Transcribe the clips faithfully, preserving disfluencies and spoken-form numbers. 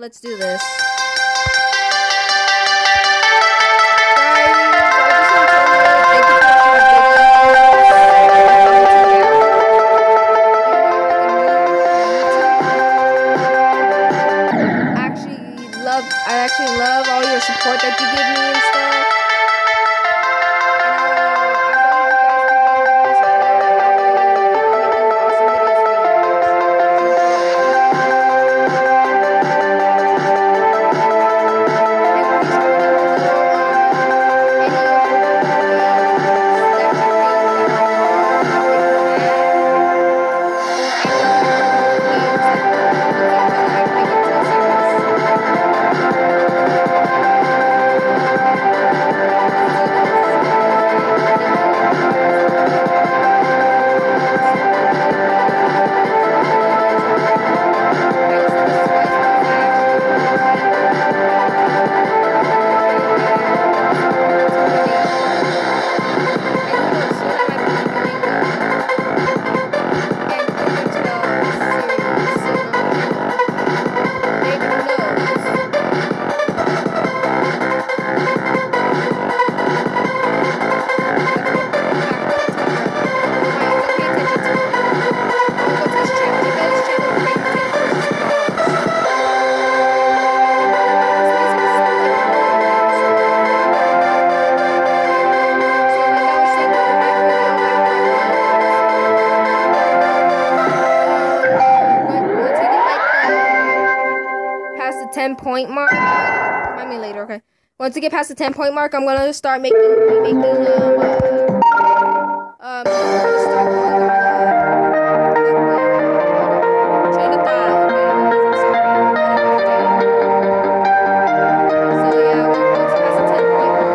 let's do this. I actually love all your support that you give me and stuff. ten point mark. Remind me later, okay. Once we get past the ten point mark, I'm gonna start making making um uh, um start going on uh, train of thought. Okay, so yeah, once we pass the ten point mark,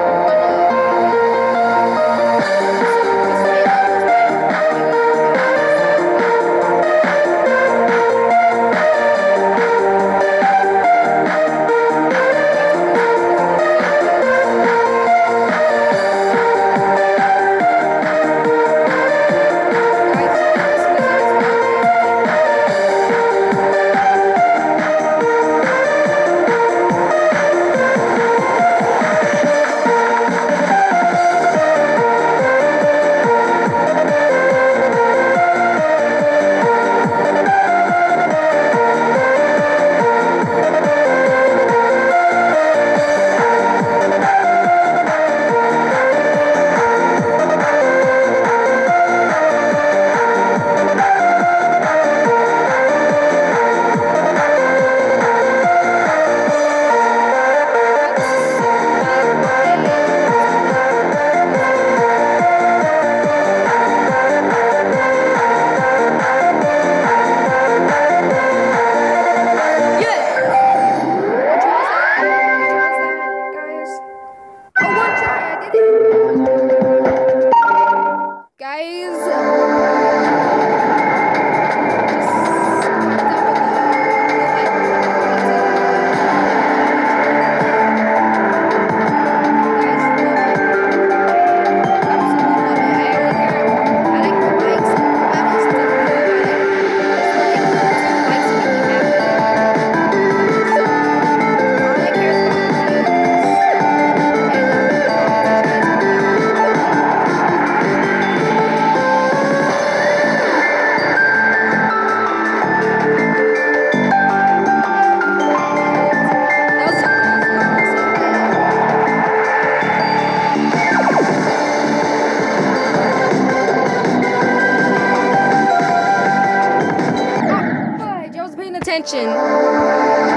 attention.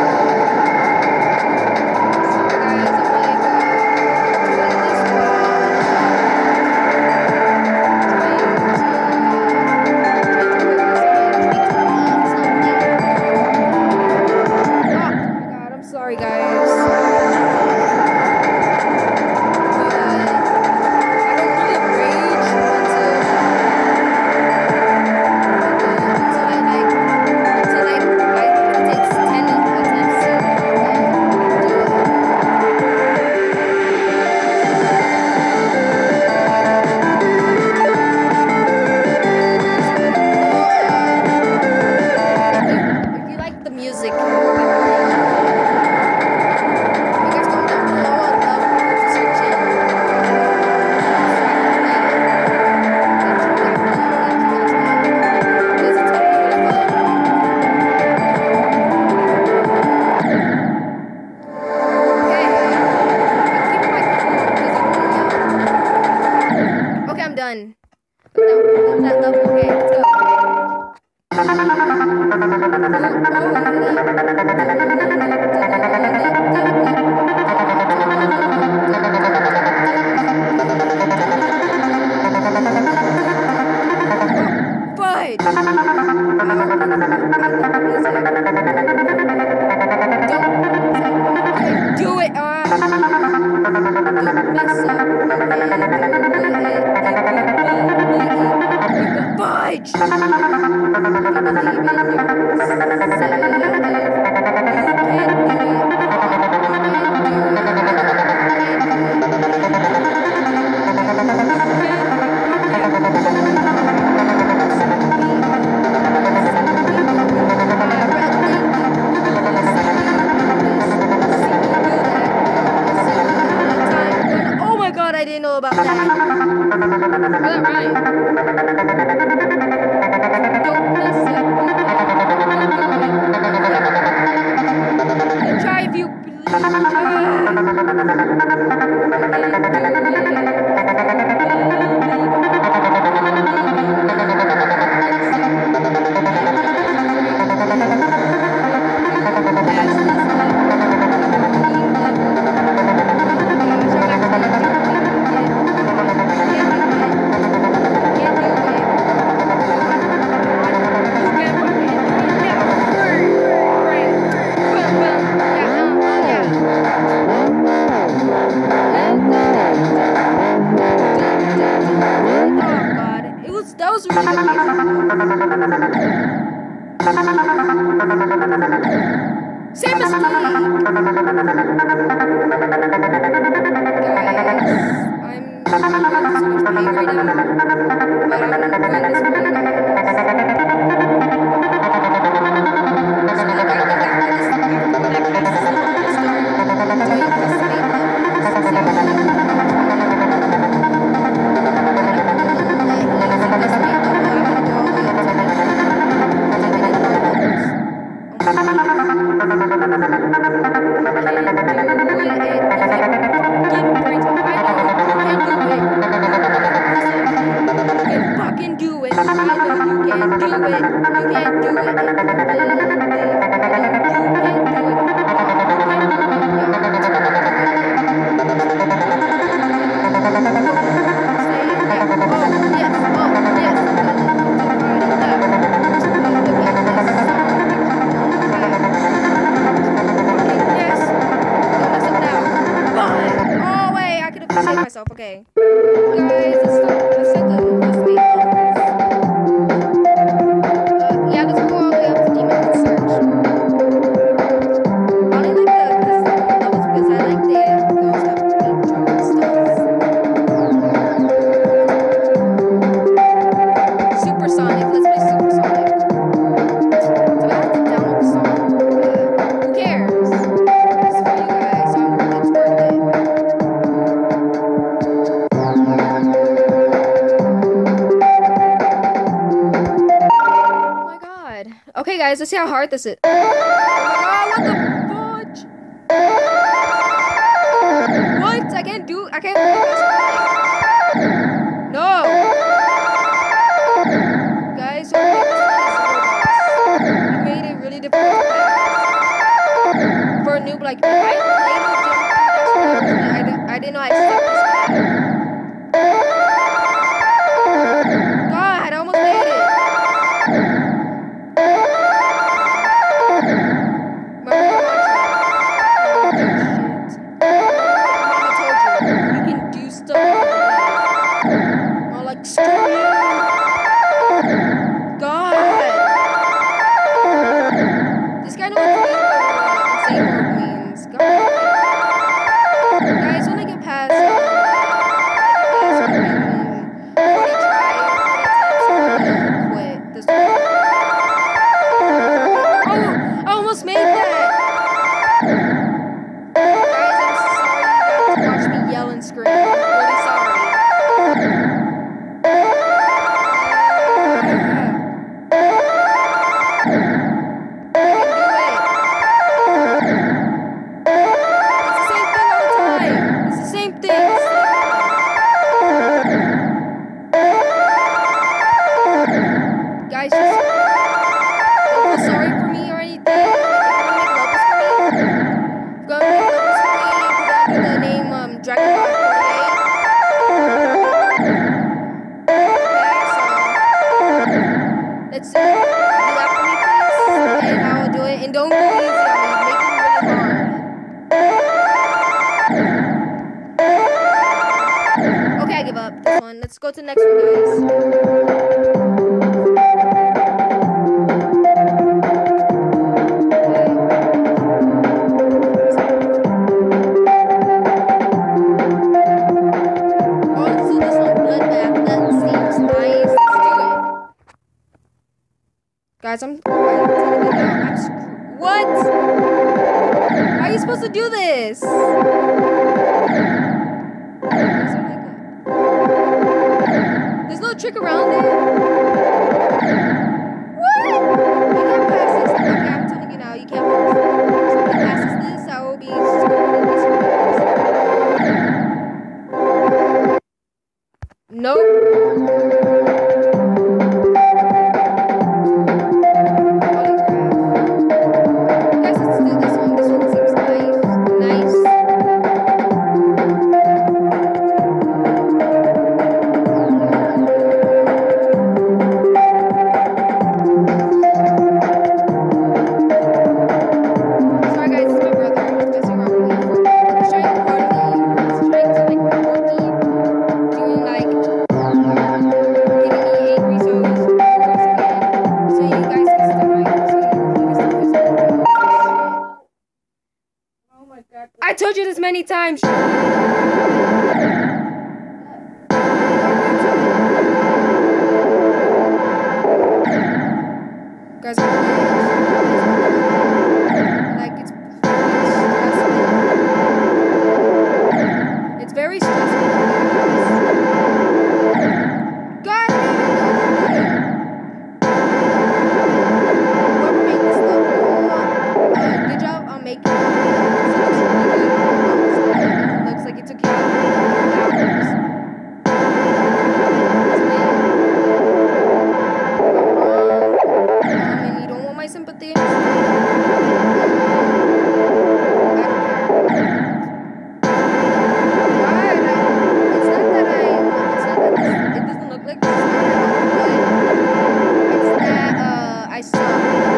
Sorry guys. Ten Now, go to that level. Okay, let's go. Oh, fudge! Don't do it! Uh, don't mess up. Fudge! You believe in Oh my god, I didn't know about that. Is that right? Don't mess up. You try if you Same mistake! Guys, I'm, I'm in so much pain right now, but I'm doing this for you guys. So like, I think after this, after when I pass this level, I'm gonna start doing custom made levels. See what I mean? Okay. Guys, let's start. Let's set the let's wait. Uh, yeah, let's go all the way up to Demon Search. I only like the custom levels because I like the those have big jump and stuff. Supersonic. Let's play Supersonic. So I have to download the song, but who cares? It's for you guys, so it's worth it. Okay, guys, let's see how hard this is. Oh, what the fudge? What? I can't do. I can't do this. No. Guys, you made this You made it really difficult for a noob like me. I played with Jim I didn't. I didn't know I sucked this bad. God, I almost made it. Scream. I'm really sorry. to the next one, guys. Also, this one, Bloodbath, that seems nice. Let's do it. Guys, I'm, I'm telling you now, I'm screw- What? How are you supposed to do this? Is there like a... There's no trick around it? What? You can't pass this. Okay, I'm telling you now, you can't pass this. If somebody passes this, I will be screwed. Nope. Guys, let's do this one. This one seems nice. Nice. Sorry guys, it's my brother. He's messing around with me. He's trying to record me. He's trying to like record me doing like getting me angry so his viewers can so you guys can still my so you, he can still his videos. Oh my god. I told you this many times. Guys, I'm like it's stressful. It's very stressful. God, I didn't even know the thing. Whoever made this level, uh, good job on making it. It looks like it took you hours. Um, and you don't want my sympathy. I don't care. God, I, it's not that I, it's not that this, it doesn't look like this is hard at all, but it's that, uh, I suck.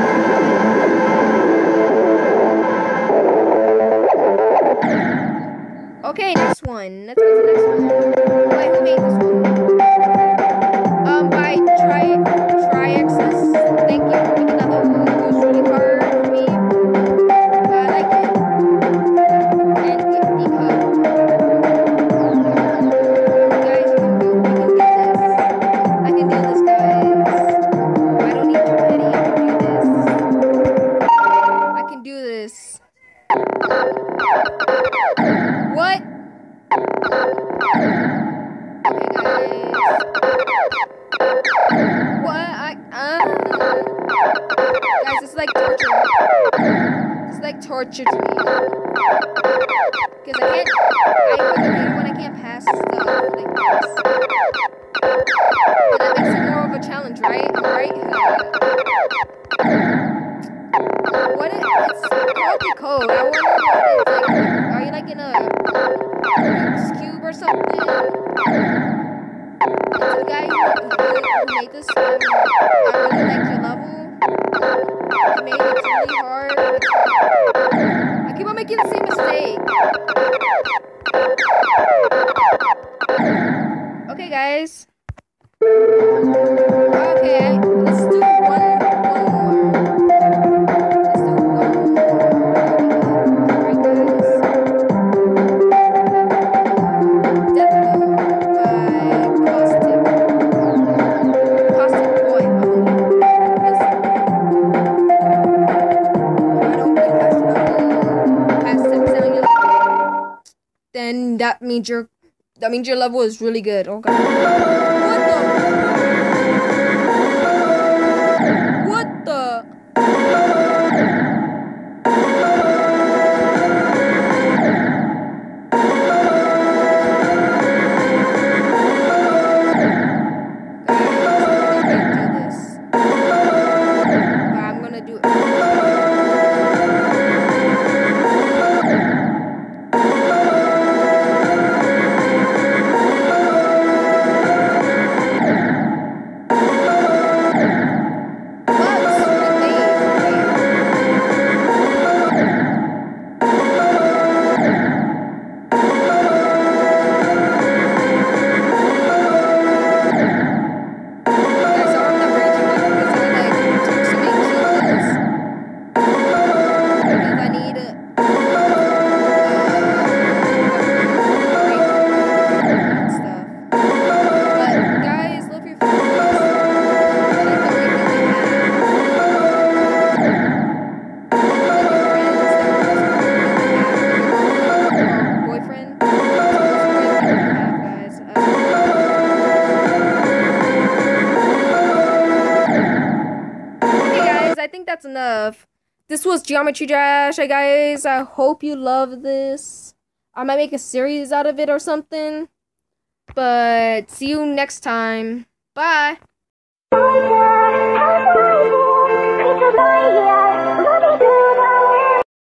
Okay, next one. Let's go to the next one. Wait, who made this one? Um, by Tri Triaxis. Thank you for making that level. It was really hard for me. But I like it. And get the code. Guys, you can do, we can do this. I can do this, guys. I don't need your pity. I can do this. I can do this. What? Okay, guys. What? I, uh, guys, it's like torture. It's like torture to me. Because I can't, I fucking hate it when I can't pass stuff like this. But that makes it more of a challenge, right? I'm right? What is, it's called the code. I wonder what it's like. Are you like in a Rubik's Cube or something? To the guy who, who, who made this, um, I really liked your level. You made it really hard. I keep on making the same mistake. Okay, guys. Okay, let's do one, one more. Let's do one more. Alright, guys. Deathville by Caustic. Caustic Boy. Oh, listen. If I don't get past your level, past ten percent on your level, then that means your that means your level is really good. Okay. What the? What the? that's enough. This was Geometry Dash, hey guys. I hope you love this. I might make a series out of it or something. But see you next time. Bye.